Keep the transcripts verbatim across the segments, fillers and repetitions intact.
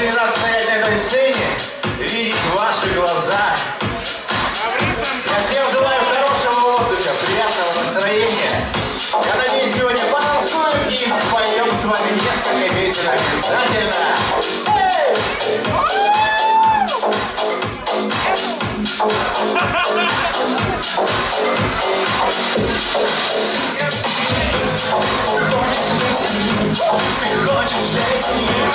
мне надо стоять на этой сцене, видеть ваши глаза. Я всем желаю хорошего отдыха, приятного настроения. Я надеюсь, сегодня потанцуем и споем с вами несколько песен обязательно. Ты хочешь же с ним,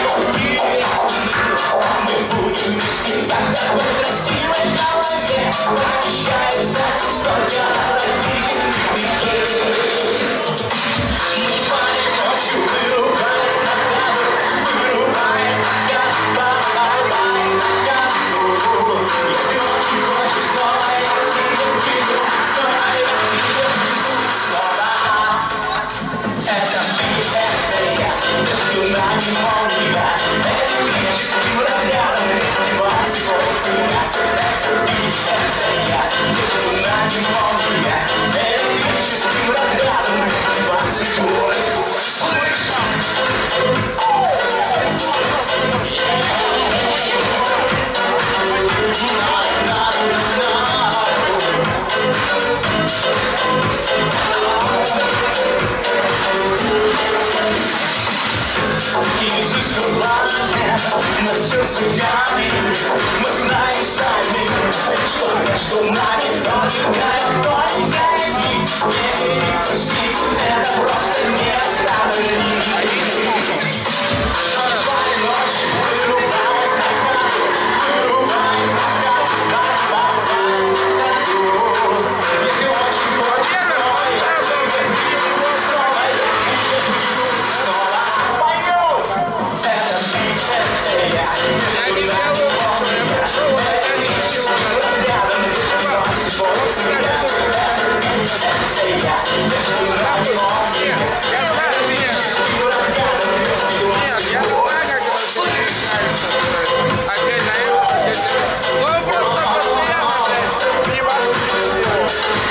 мы будем вместе, так в такой красивой голове помещается столько родительных идей. Мы палим ночью, вырубаем награду, вырубаем награду, бай-бай награду. Если очень хочешь, снова я тебя увижу, снова я тебя увижу, снова. Это ты, это я, между нами молния, электрическим разрядом разбивать сколько. Это ты, это я, между нами молния, электрическим разрядом разбивать стекло. На все цыгане, мы знаем сами, что между нами только, только не, не пусть, это просто не остановить. Ночь, ночь, вырубаем награду, вырубаем награду, бай-бай награду. Если очень хочешь, снова я тебя вижу, снова я тебя вижу, снова пою. Это ты, это я, между нами молния, электрическим разрядом разбивать сколько. Это ты, это я, между нами молния, электрическим разрядом разбивать сколько. Опять на это, опять на это. Ну просто постоянно, блядь, не могу ничего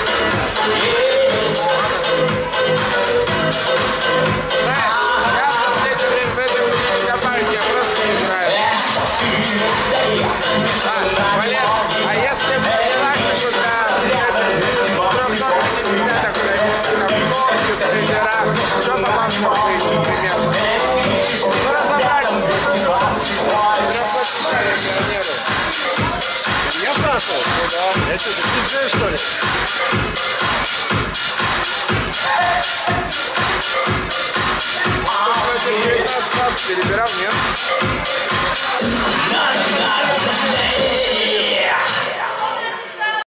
сделать. Я в последнее время в этой не копаюсь, я просто не знаю. А, блин, а если бы не так, то да, трехсот пятидесятых, как ногти, тренера, что по вам можно идти, примерно? Ну разобрать. Я спрашивал? Ну да. Я что, ты диджей, что ли? девятнадцать раз перебирал, нет?